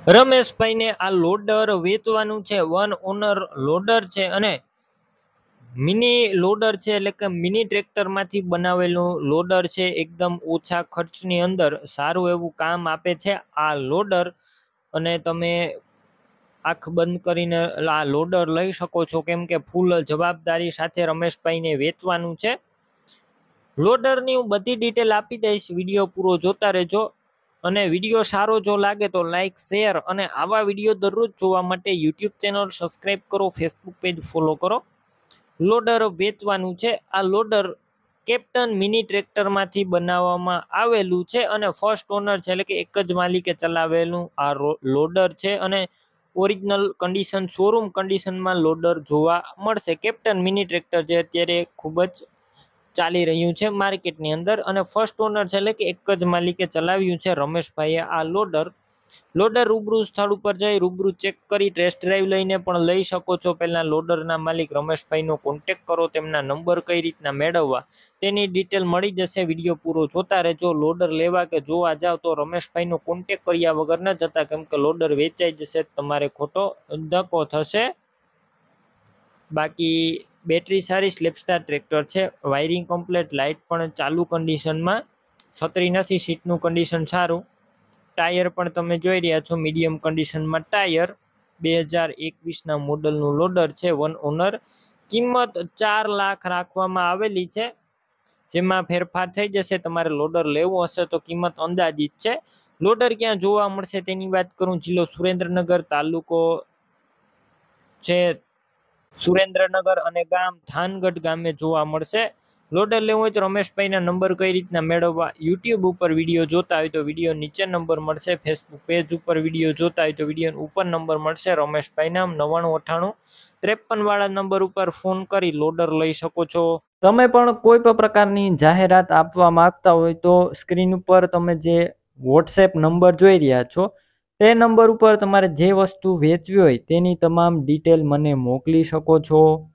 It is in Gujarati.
રમેશભાઈને આ લોડર વેચવાનું છે। વન ઓનર લોડર છે અને મિની લોડર છે, એટલે કે મિની ટ્રેક્ટરમાંથી બનાવેલું લોડર છે। એકદમ ઓછા ખર્ચની અંદર સારું એવું કામ આપે છે આ લોડર, અને તમે આંખ બંધ કરીને આ લોડર લઈ શકો છો, કેમ કે ફૂલ જવાબદારી સાથે રમેશભાઈને વેચવાનું છે। લોડરની હું બધી ડિટેલ આપી દઈશ, વિડીયો પૂરો જોતા રહેજો। અને વિડીયો સારો જો લાગે તો લાઈક, શેર અને આવા વિડીયો દરરોજ જોવા માટે યુટ્યુબ ચેનલ સબસ્ક્રાઈબ કરો, ફેસબુક પેજ ફોલો કરો। લોડર વેચવાનું છે। આ લોડર કેપ્ટન મિની ટ્રેક્ટરમાંથી બનાવવામાં આવેલું છે અને ફર્સ્ટ ઓનર છે, એટલે કે એક જ માલિકે ચલાવેલું આ લોડર છે અને ઓરિજિનલ કન્ડિશન, શોરૂમ કન્ડિશનમાં લોડર જોવા મળશે। કેપ્ટન મિની ટ્રેક્ટર જે અત્યારે ખૂબ જ ચાલી રહ્યું છે માર્કેટની અંદર, અને ફર્સ્ટ ઓનર છે, એટલે કે એક જ માલિકે ચલાવ્યું છે રમેશભાઈએ આ લોડર રૂબરૂ સ્થળ ઉપર જઈ રૂબરૂ ચેક કરી ટેસ્ટ ડ્રાઈવ લઈને પણ લઈ શકો છો। પહેલા લોડરના માલિક રમેશભાઈનો કોન્ટેક કરો, તેમના નંબર કઈ રીતના મેળવવા તેની ડિટેલ મળી જશે। વિડીયો પૂરો જોતા રહેજો। લોડર લેવા કે જોવા જાવ તો રમેશભાઈનો કોન્ટેક કર્યા વગર ન જતા, કેમ કે લોડર વેચાઈ જશે, તમારે ખોટો ધક્કો થશે। બાકી બેટરી સારી, સ્લેપસ્ટાર ટ્રેક્ટર છે, વાયરિંગ કમ્પ્લેટ, લાઇટ પણ ચાલુ કન્ડિશનમાં, છત્રી નથી, સીટનું કન્ડિશન સારું, ટાયર પણ તમે જોઈ રહ્યા છો મીડિયમ કન્ડિશનમાં ટાયર। 2021ના મોડલનું લોડર છે, વન ઓનર। કિંમત 4 લાખ રાખવામાં આવેલી છે, જેમાં ફેરફાર થઈ જશે। તમારે લોડર લેવું હશે તો કિંમત અંદાજિત છે। લોડર ક્યાં જોવા મળશે તેની વાત કરું, જિલ્લો સુરેન્દ્રનગર, તાલુકો છે સુરેન્દ્રનગર અને ગામ થાનગઢ ગામે જોવા મળશે। લોડર લેવું હોય તો રમેશભાઈના નંબર કઈ રીતના મેળવવા, યુટ્યુબ ઉપર વિડીયો જોતા હોય તો વિડીયો નીચે નંબર મળશે, ફેસબુક પેજ ઉપર વિડીયો જોતા હોય તો વિડીયો ઉપર નંબર મળશે। રમેશભાઈના 999853 વાળા નંબર ઉપર ફોન કરી લોડર લઈ શકો છો। તમે પણ કોઈ પણ પ્રકારની જાહેરાત આપવા માંગતા હોય તો સ્ક્રીન ઉપર તમે જે વોટ્સએપ નંબર જોઈ રહ્યા છો તે નંબર ઉપર તમારે જે વસ્તુ વેચવી હોય તેની તમામ ડિટેલ મને મોકલી શકો છો।